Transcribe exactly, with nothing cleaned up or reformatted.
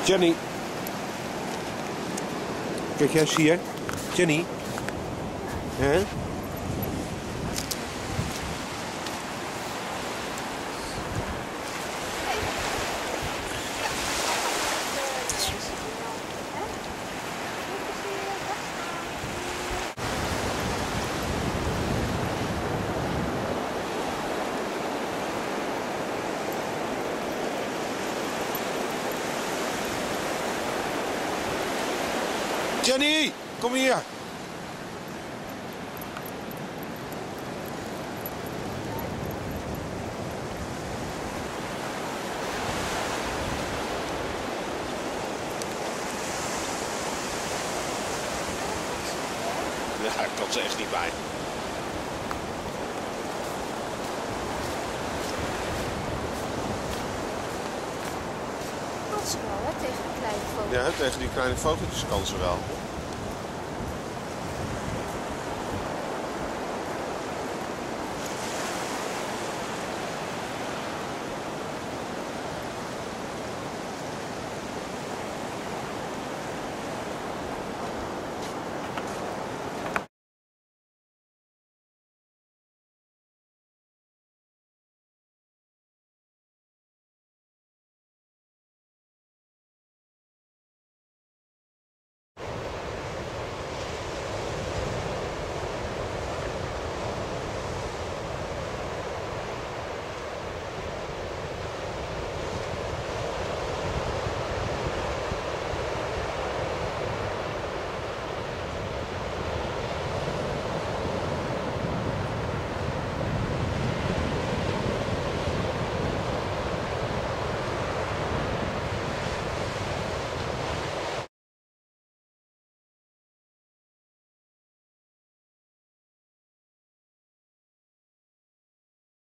Jenny. Kijk jij eens hier. Jenny. Hè? Jenny, kom hier. Ja, ik kan ze echt niet bij. Kan ze wel, hè, tegen die kleine foto's. Ja, tegen die kleine fotootjes kan ze wel.